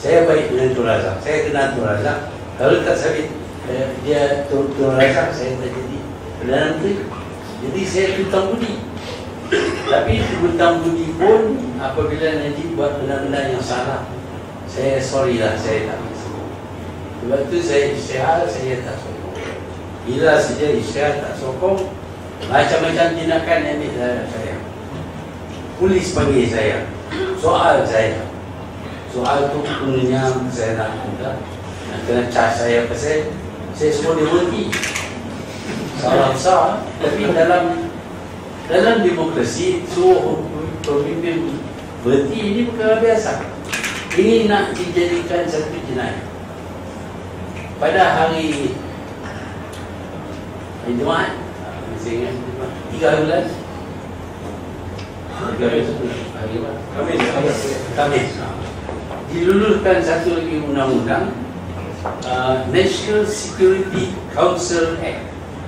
Saya baik dengan Tun Razak. Saya kenal Tun Razak. Kalau tak sabit dia Tun Razak, saya tak jadi Perdana Menteri. Jadi saya hutang budi. Tapi hutang budi pun apabila Najib buat benda-benda yang salah, saya sorry lah, saya tak masuk. Sebab tu saya isytihar, saya tak sokong. Bila saja isytihar tak sokong, macam-macam tindakan yang ambil saya. Polis panggil saya, soal saya. Soal tu punya saya nak minta, nak kena cas saya pasal saya semua diberhenti. Salah besar. Tapi dalam demokrasi suruh pemimpin berhenti ini perkara biasa. Ini nak dijadikan satu jenayah. Pada hari Jumaat, saya ingat 3 bulan. Khamis. Diluluskan satu lagi undang-undang, National Security Council Act.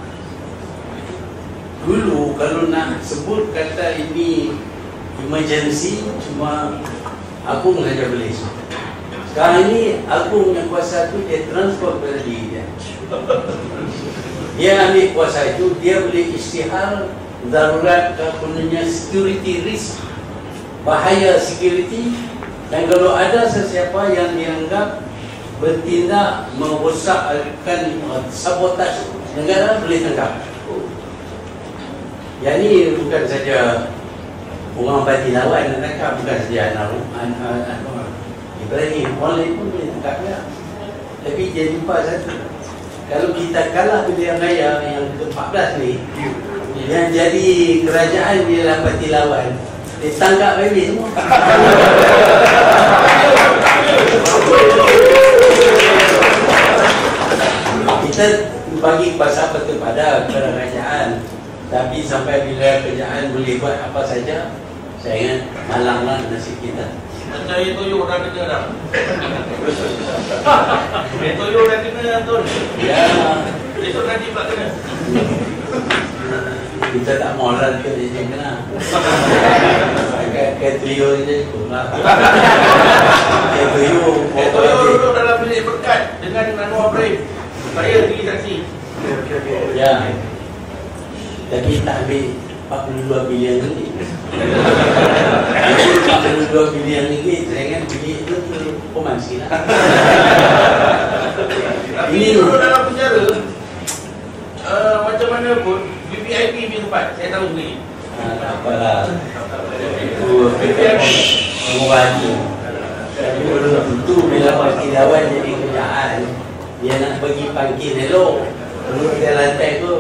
Dulu kalau nak sebut kata ini emergency, cuma Agung saja boleh. Sekarang ini Agung yang kuasa itu dia transfer kepada diri dia. Dia ambil kuasa itu, dia boleh isytihar darurat kepunanya security risk, bahaya security. Dan kalau ada sesiapa yang dianggap bertindak merosakkan sabotaj negara, boleh tangkap. Yang ini bukan saja orang parti lawan yang tangkap, bukan saja Ibrahim, orang lain pun boleh tangkap ya. Tapi dia lupa satu, kalau kita kalah pilihan raya yang ke-14 ni, yang jadi kerajaan di dalam parti lawan, ditangkap habis semua. Kita bagi kuasa kepada kerajaan, tapi sampai bila kerajaan boleh buat apa saja, saya ingat malanglah nasib kita. Macam Toyo dah kena dah. Toyo dah kena Tun. Ya. Besok nanti pula kena. Kita tak moral ke dia kena. Kayak Toyo je ikutlah. Kayak Toyo duduk dalam bilik berkat dengan Anwar Ibrahim. Saya pergi saksi. Ya. Tapi tak ambil 42 bilion ringgit. 42 bilion ringgit, saya ingat bilik itu hukuman sikit lah. Tapi duduk dalam penjara, macam mana pun VIP punya tempat, saya tahu sendiri. Tak apalah. Itu mengubati. Tapi belum tentu bila parti lawan jadi kerajaan, dia nak bagi pangkil elok. Perlu dia lantai tu.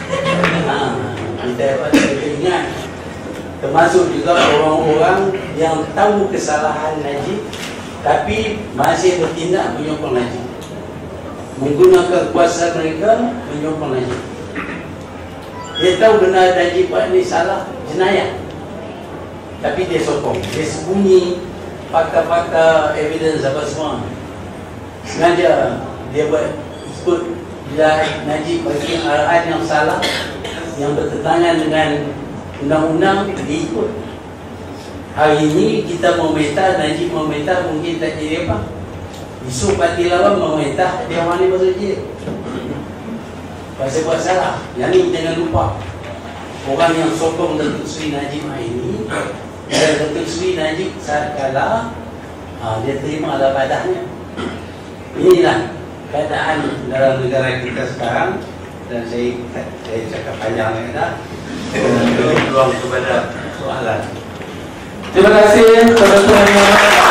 Kita patut ingat, termasuk juga orang-orang yang tahu kesalahan Najib tapi masih bertindak menyokong Najib, menggunakan kuasa mereka menyokong Najib. Dia tahu benar Najib buat ni salah, jenayah, tapi dia sokong, dia sembunyi fakta-fakta evidence apa semua. Sengaja dia buat ikut bila Najib bagi arahan yang salah, yang bertentangan dengan undang-undang, diikut. Hari ini kita meminta, Najib meminta, mungkin tak jadi apa. Esok parti lawan meminta, dia orang ni masuk je. Pasal buat salah. Yang ni jangan lupa, orang yang sokong Datuk Seri Najib ini, dan Datuk Seri Najib saat kalah, dia terima lah padahnya. Inilah keadaan dalam negara kita sekarang. Dan saya cakap panjang lagi dah. Beri peluang kepada soalan. Terima kasih kepada semuanya.